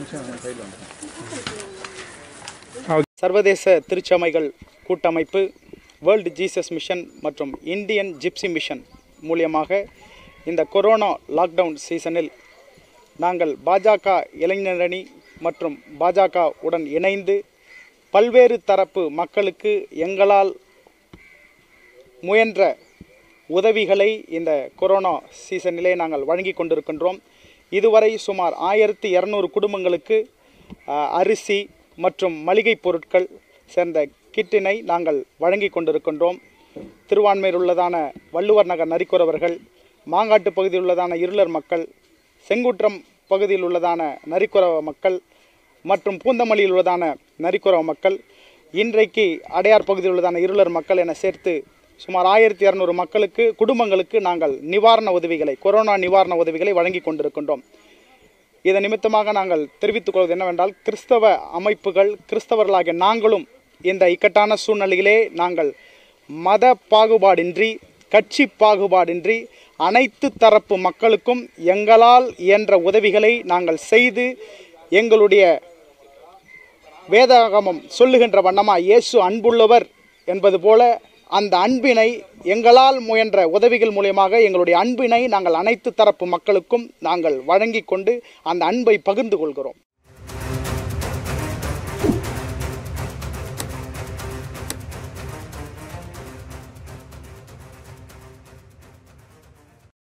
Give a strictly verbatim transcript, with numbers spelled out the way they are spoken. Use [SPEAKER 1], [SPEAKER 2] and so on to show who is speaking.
[SPEAKER 1] சர்வதேச திருச்சபைகள் கூட்டமைப்பு, வேர்ல்டு ஜீசஸ் மிஷன் மற்றும் இந்தியன் ஜிப்சி மிஷன் மூலியமாக இந்த கொரோனா லாக்டவுன் சீசனில் நாங்கள் பாஜக இளைஞரணி மற்றும் பாஜக உடன் இணைந்து பல்வேறு தரப்பு மக்களுக்கு எங்களால் முயன்ற உதவிகளை இந்த கொரோனா சீசனிலே நாங்கள் வழங்கி கொண்டிருக்கின்றோம். இதுவரை சுமார் ஆயிரத்தி இரநூறு குடும்பங்களுக்கு அரிசி மற்றும் மளிகை பொருட்கள் சேர்ந்த கிட்டினை நாங்கள் வழங்கி கொண்டிருக்கின்றோம். திருவான்மையில் உள்ளதான வள்ளுவர் நகர் நரிக்குறவர்கள், மாங்காட்டு பகுதியில் உள்ளதான இருளர் மக்கள், செங்குன்றம் பகுதியில் உள்ளதான நரிக்குறவ மக்கள் மற்றும் பூந்தமல்லியில் உள்ளதான நரிக்குறவ மக்கள், இன்றைக்கு அடையார் பகுதியில் உள்ளதான இருளர் மக்கள் என சேர்த்து சுமார் ஆயிரத்தி இரநூறு மக்களுக்கு குடும்பங்களுக்கு நாங்கள் நிவாரண உதவிகளை கொரோனா நிவாரண உதவிகளை வழங்கி கொண்டிருக்கின்றோம். இதன் நிமித்தமாக நாங்கள் தெரிவித்துக் கொள்வது என்னவென்றால், கிறிஸ்தவ அமைப்புகள், கிறிஸ்தவர்களாகிய நாங்களும் இந்த இக்கட்டான சூழ்நிலையிலே நாங்கள் மத பாகுபாடின்றி, கட்சி பாகுபாடின்றி அனைத்து தரப்பு மக்களுக்கும் எங்களால் இயன்ற உதவிகளை நாங்கள் செய்து எங்களுடைய வேதாகமம் சொல்லுகின்ற வண்ணமாக இயேசு அன்புள்ளவர் என்பது போல அந்த அன்பினை எங்களால் முயன்ற உதவிகள் மூலமாக எங்களுடைய அன்பினை நாங்கள் அனைத்து தரப்பு மக்களுக்கும் நாங்கள் வழங்கி கொண்டு அந்த அன்பை பகிர்ந்து கொள்கிறோம்.